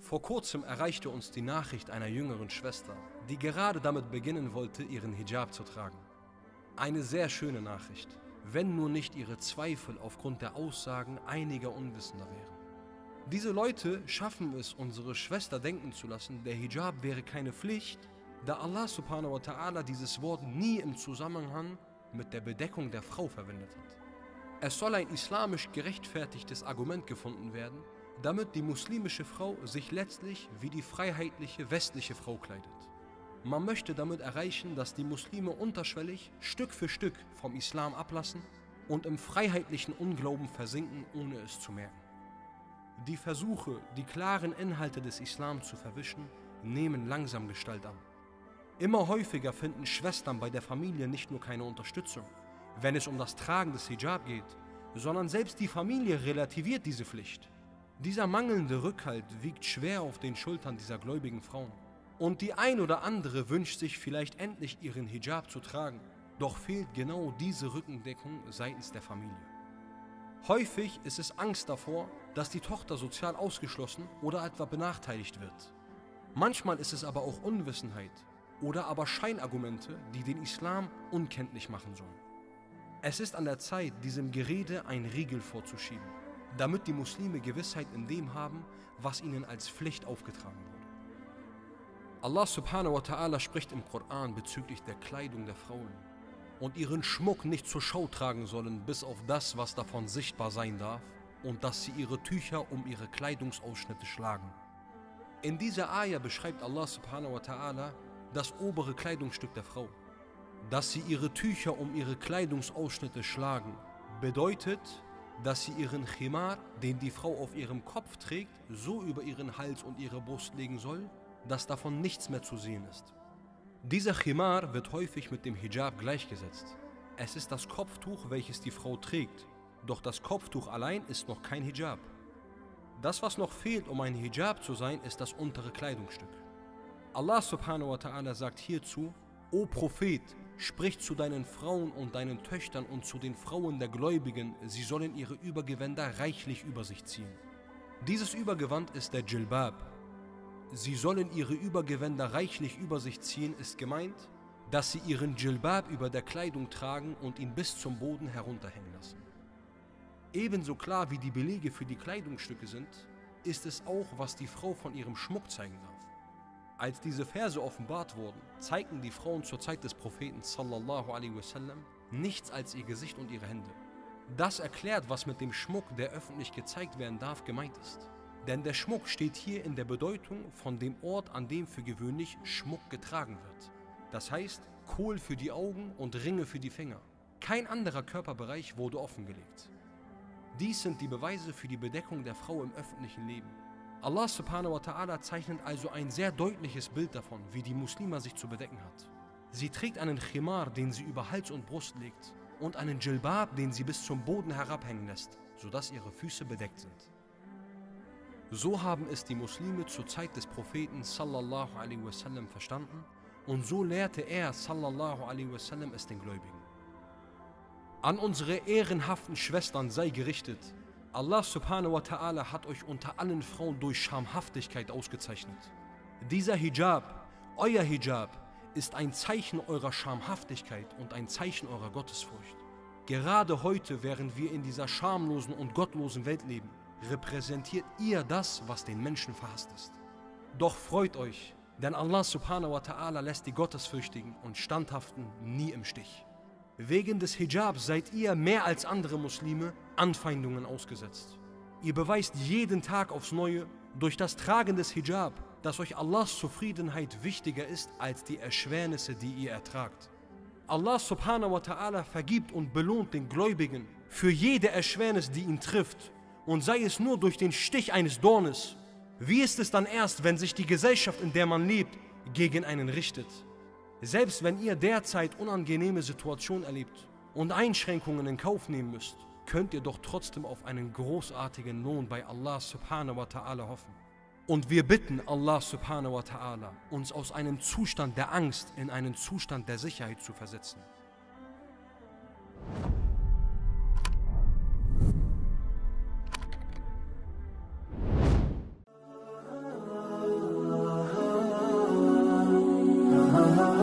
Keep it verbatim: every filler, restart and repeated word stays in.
Vor kurzem erreichte uns die Nachricht einer jüngeren Schwester, die gerade damit beginnen wollte, ihren Hijab zu tragen. Eine sehr schöne Nachricht, wenn nur nicht ihre Zweifel aufgrund der Aussagen einiger Unwissender wären. Diese Leute schaffen es, unsere Schwester denken zu lassen, der Hijab wäre keine Pflicht, da Allah subhanahu wa ta'ala dieses Wort nie im Zusammenhang mit der Bedeckung der Frau verwendet hat. Es soll ein islamisch gerechtfertigtes Argument gefunden werden, damit die muslimische Frau sich letztlich wie die freiheitliche westliche Frau kleidet. Man möchte damit erreichen, dass die Muslime unterschwellig Stück für Stück vom Islam ablassen und im freiheitlichen Unglauben versinken, ohne es zu merken. Die Versuche, die klaren Inhalte des Islam zu verwischen, nehmen langsam Gestalt an. Immer häufiger finden Schwestern bei der Familie nicht nur keine Unterstützung, wenn es um das Tragen des Hijab geht, sondern selbst die Familie relativiert diese Pflicht. Dieser mangelnde Rückhalt wiegt schwer auf den Schultern dieser gläubigen Frauen. Und die ein oder andere wünscht sich vielleicht endlich ihren Hijab zu tragen, doch fehlt genau diese Rückendeckung seitens der Familie. Häufig ist es Angst davor, dass die Tochter sozial ausgeschlossen oder etwa benachteiligt wird. Manchmal ist es aber auch Unwissenheit oder aber Scheinargumente, die den Islam unkenntlich machen sollen. Es ist an der Zeit, diesem Gerede einen Riegel vorzuschieben, damit die Muslime Gewissheit in dem haben, was ihnen als Pflicht aufgetragen wurde. Allah subhanahu wa ta'ala spricht im Koran bezüglich der Kleidung der Frauen und ihren Schmuck nicht zur Schau tragen sollen, bis auf das, was davon sichtbar sein darf, und dass sie ihre Tücher um ihre Kleidungsausschnitte schlagen. In dieser Ayah beschreibt Allah subhanahu wa ta'ala das obere Kleidungsstück der Frau. Dass sie ihre Tücher um ihre Kleidungsausschnitte schlagen, bedeutet, dass sie ihren Khimar, den die Frau auf ihrem Kopf trägt, so über ihren Hals und ihre Brust legen soll, dass davon nichts mehr zu sehen ist. Dieser Khimar wird häufig mit dem Hijab gleichgesetzt. Es ist das Kopftuch, welches die Frau trägt, doch das Kopftuch allein ist noch kein Hijab. Das, was noch fehlt, um ein Hijab zu sein, ist das untere Kleidungsstück. Allah subhanahu wa ta'ala sagt hierzu: O Prophet, sprich zu deinen Frauen und deinen Töchtern und zu den Frauen der Gläubigen, sie sollen ihre Übergewänder reichlich über sich ziehen. Dieses Übergewand ist der Dschilbab. Sie sollen ihre Übergewänder reichlich über sich ziehen, ist gemeint, dass sie ihren Dschilbab über der Kleidung tragen und ihn bis zum Boden herunterhängen lassen. Ebenso klar wie die Belege für die Kleidungsstücke sind, ist es auch, was die Frau von ihrem Schmuck zeigen darf. Als diese Verse offenbart wurden, zeigten die Frauen zur Zeit des Propheten sallallahu alaihi wasallam nichts als ihr Gesicht und ihre Hände. Das erklärt, was mit dem Schmuck, der öffentlich gezeigt werden darf, gemeint ist. Denn der Schmuck steht hier in der Bedeutung von dem Ort, an dem für gewöhnlich Schmuck getragen wird. Das heißt, Kohl für die Augen und Ringe für die Finger. Kein anderer Körperbereich wurde offengelegt. Dies sind die Beweise für die Bedeckung der Frau im öffentlichen Leben. Allah subhanahu wa ta'ala zeichnet also ein sehr deutliches Bild davon, wie die Muslima sich zu bedecken hat. Sie trägt einen Khimar, den sie über Hals und Brust legt, und einen Dschilbab, den sie bis zum Boden herabhängen lässt, sodass ihre Füße bedeckt sind. So haben es die Muslime zur Zeit des Propheten sallallahu alaihi wasallam verstanden und so lehrte er sallallahu alaihi wasallam es den Gläubigen. An unsere ehrenhaften Schwestern sei gerichtet: Allah subhanahu wa ta'ala hat euch unter allen Frauen durch Schamhaftigkeit ausgezeichnet. Dieser Hijab, euer Hijab, ist ein Zeichen eurer Schamhaftigkeit und ein Zeichen eurer Gottesfurcht. Gerade heute, während wir in dieser schamlosen und gottlosen Welt leben, repräsentiert ihr das, was den Menschen verhasst ist. Doch freut euch, denn Allah subhanahu wa ta'ala lässt die Gottesfürchtigen und Standhaften nie im Stich. Wegen des Hijabs seid ihr mehr als andere Muslime Anfeindungen ausgesetzt. Ihr beweist jeden Tag aufs Neue durch das Tragen des Hijab, dass euch Allahs Zufriedenheit wichtiger ist als die Erschwernisse, die ihr ertragt. Allah subhanahu wa ta'ala vergibt und belohnt den Gläubigen für jede Erschwernis, die ihn trifft, und sei es nur durch den Stich eines Dornes. Wie ist es dann erst, wenn sich die Gesellschaft, in der man lebt, gegen einen richtet? Selbst wenn ihr derzeit unangenehme Situationen erlebt und Einschränkungen in Kauf nehmen müsst, könnt ihr doch trotzdem auf einen großartigen Lohn bei Allah subhanahu wa ta'ala hoffen. Und wir bitten Allah subhanahu wa ta'ala, uns aus einem Zustand der Angst in einen Zustand der Sicherheit zu versetzen. ah, ah.